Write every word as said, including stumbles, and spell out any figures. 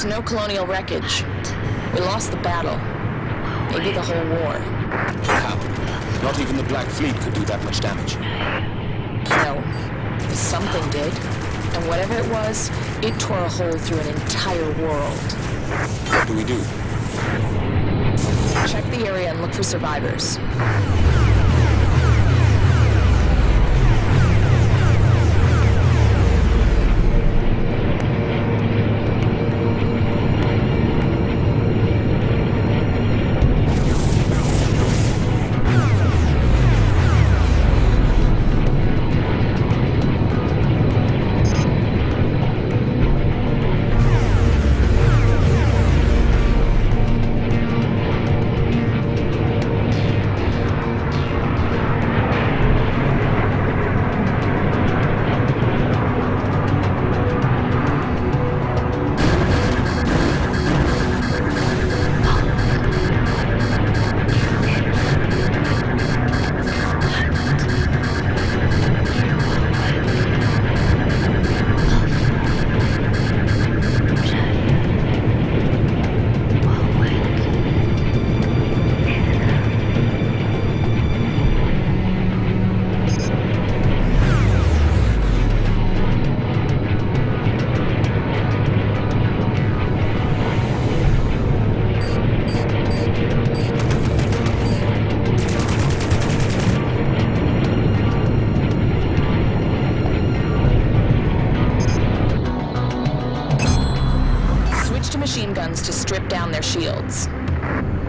There's no colonial wreckage. We lost the battle. Maybe the whole war. How? Not even the Black Fleet could do that much damage. No. Something did. And whatever it was, it tore a hole through an entire world. What do we do? Check the area and look for survivors. Machine guns to strip down their shields.